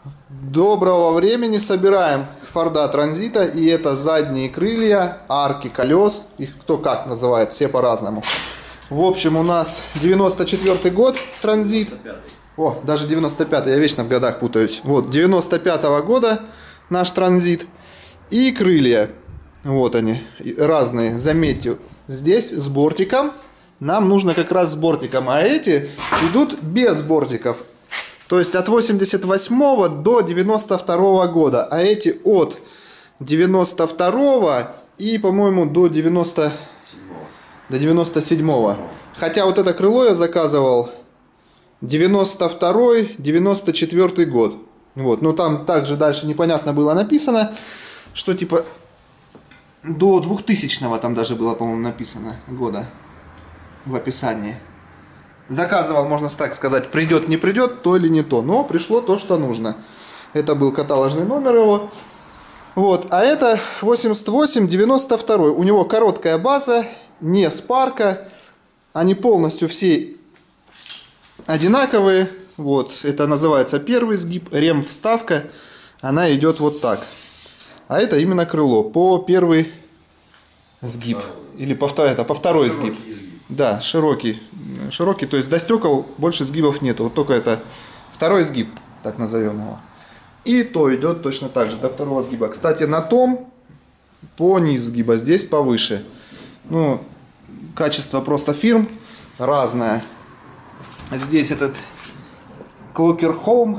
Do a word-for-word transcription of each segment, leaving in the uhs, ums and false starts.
Доброго времени. Собираем Форда Транзита. И это задние крылья, арки колес. Их кто как называет, все по-разному. В общем, у нас девяносто четвёртый год Транзит. О, даже девяносто пятый, я вечно в годах путаюсь. Вот, девяносто пятого года наш Транзит. И крылья. Вот они, разные. Заметьте, здесь с бортиком. Нам нужно как раз с бортиком. А эти идут без бортиков. То есть от восемьдесят восьмого до девяносто второго года. А эти от девяносто второго и, по-моему, до девяносто... до девяносто седьмого. Хотя вот это крыло я заказывал девяносто второй девяносто четвёртый год. Вот. Но там также дальше непонятно было написано, что типа до двухтысячного там даже было, по-моему, написано года в описании. Заказывал, можно так сказать, придет, не придет, то или не то. Но пришло то, что нужно. Это был каталожный номер его. Вот. А это восемьдесят восемь девяносто два. У него короткая база, не спарка. Они полностью все одинаковые. Вот. Это называется первый сгиб. Рем-вставка. Она идет вот так. А это именно крыло. По первый сгиб. Или по, это, по второй сгиб. Да, широкий. Широкий, то есть до стекол больше сгибов нету. Вот только это второй сгиб, так назовем его. И то идет точно так же, до второго сгиба. Кстати, на том по низ сгиба, здесь повыше. Ну, качество просто фирм разное. Здесь этот Clocker Home.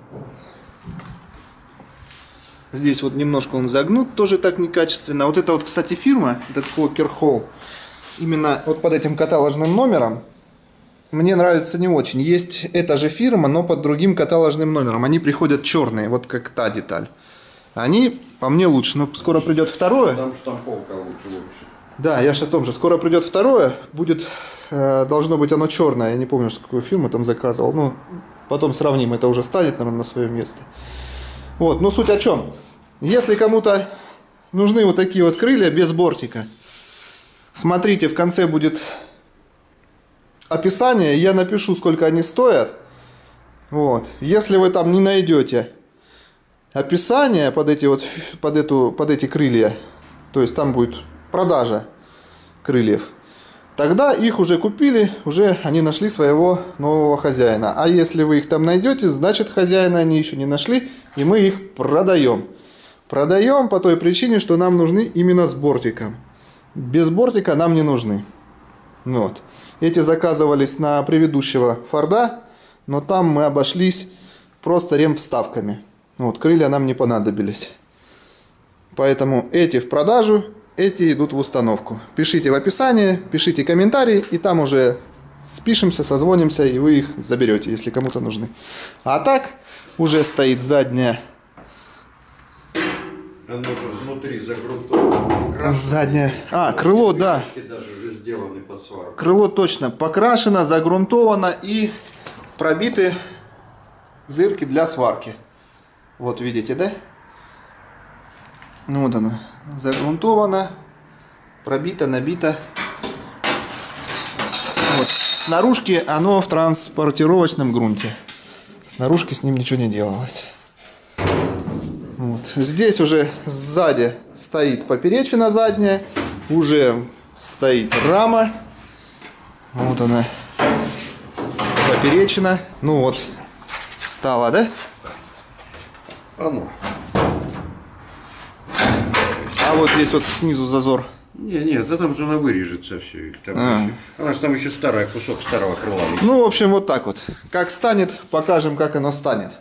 Здесь вот немножко он загнут, тоже так некачественно. Вот это вот, кстати, фирма, этот Clocker Home. Именно вот под этим каталожным номером мне нравится не очень. Есть эта же фирма, но под другим каталожным номером. Они приходят черные, вот как та деталь. Они по мне лучше. Но скоро придет второе. Там штамповка лучше, лучше. Да, я же о том же. Скоро придет второе. Будет, э, должно быть оно черное. Я не помню, что какую фирму там заказывал. Ну, потом сравним. Это уже станет, наверное, на свое место. Вот, ну суть о чем. Если кому-то нужны вот такие вот крылья без бортика, смотрите, в конце будет описание, я напишу, сколько они стоят. Вот. Если вы там не найдете описание под эти вот под эту под эти крылья, то есть там будет продажа крыльев, тогда их уже купили, уже они нашли своего нового хозяина. А если вы их там найдете, значит, хозяина они еще не нашли, и мы их продаем. Продаем по той причине, что нам нужны именно с бортиком. Без бортика нам не нужны. Вот. Эти заказывались на предыдущего Форда, но там мы обошлись просто рем-вставками. Вот, крылья нам не понадобились. Поэтому эти в продажу, эти идут в установку. Пишите в описании, пишите комментарии, и там уже спишемся, созвонимся, и вы их заберете, если кому-то нужны. А так уже стоит задняя. Оно же внутри загрунтовано. Задняя. А, крыло, да. Даже уже сделаны под сварку. Крыло точно покрашено, загрунтовано и пробиты дырки для сварки. Вот видите, да? Ну вот оно. Загрунтовано, пробито, набито. Вот. Снаружи оно в транспортировочном грунте. Снаружи с ним ничего не делалось. Вот. Здесь уже сзади стоит поперечина задняя, уже стоит рама. Вот она, поперечина. Ну вот, встала, да? Оно. А вот здесь вот снизу зазор. Не, нет, это там же она вырежется все. Там А. еще, она же там еще старая, кусок старого крыла. Ну, в общем, вот так вот. Как станет, покажем, как оно станет.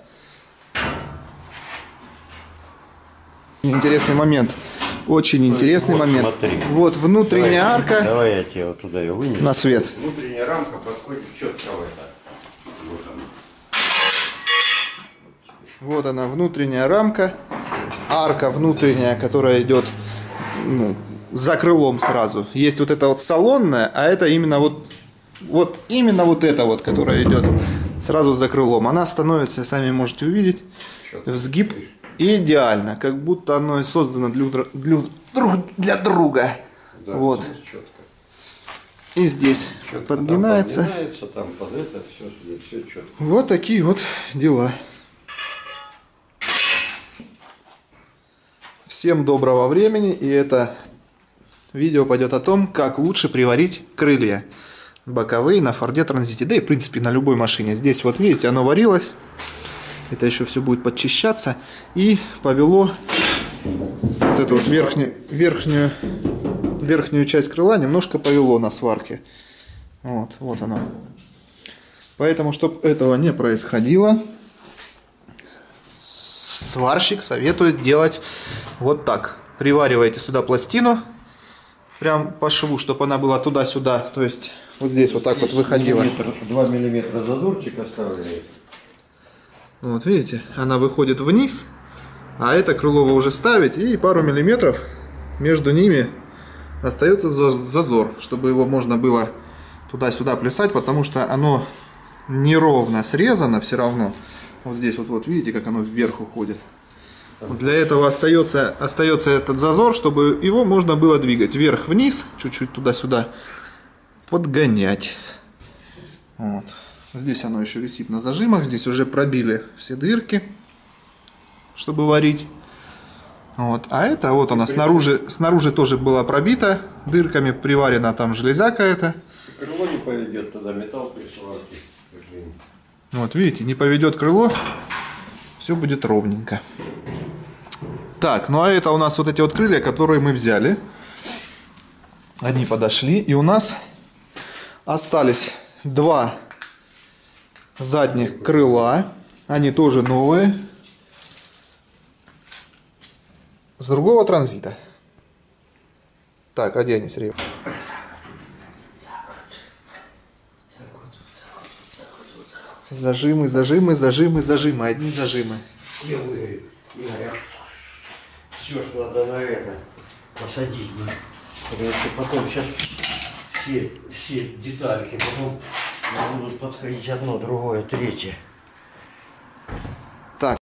Интересный момент. Очень интересный вот, момент. Смотри. Вот внутренняя Давай, арка. Давай я тебе вот туда ее вынесу. На свет. Внутренняя рамка подходит четко в это. Вот она. Вот она, внутренняя рамка. Арка внутренняя, которая идет, ну, за крылом сразу. Есть вот это вот салонная, а это именно вот, вот именно вот это вот, которая идет сразу за крылом. Она становится, сами можете увидеть, в сгиб идеально, как будто оно и создано для, для, для друга. Да, вот. Четко. И здесь Четко подгинается. Там, подгинается, там под это все, все четко. Вот такие вот дела. Всем доброго времени, и это видео пойдет о том, как лучше приварить крылья боковые на Форде Транзите, да и в принципе на любой машине. Здесь вот видите, оно варилось, это еще все будет подчищаться, и повело вот эту вот верхнюю, верхнюю, верхнюю часть крыла немножко повело на сварке. Вот, вот оно. Поэтому, чтобы этого не происходило, сварщик советует делать вот так. Привариваете сюда пластину, прям по шву, чтобы она была туда-сюда, то есть вот здесь вот так вот выходила. два миллиметра зазорчик оставляет. Вот видите, она выходит вниз, а это крыло вы уже ставите, и пару миллиметров между ними остается зазор, чтобы его можно было туда-сюда плясать, потому что оно неровно срезано все равно. Вот здесь вот, вот видите, как оно вверх уходит. Для этого остается, остается этот зазор, чтобы его можно было двигать вверх-вниз, чуть-чуть туда-сюда подгонять. Вот. Здесь оно еще висит на зажимах, здесь уже пробили все дырки, чтобы варить. Вот. А это вот она снаружи, снаружи тоже была пробита дырками, приварена там железяка эта. Крыло не поведет, тогда металл при сварке. Вот видите, не поведет крыло, все будет ровненько. Так, ну а это у нас вот эти вот крылья, которые мы взяли. Они подошли, и у нас остались два задних крыла. Они тоже новые. С другого Транзита. Так, а где они, Сергей? Зажимы, зажимы, зажимы, зажимы. Одни зажимы. Я выгорю. Все, что надо на это посадить. Потому что потом сейчас все, все детальки потом будут подходить одно, другое, третье.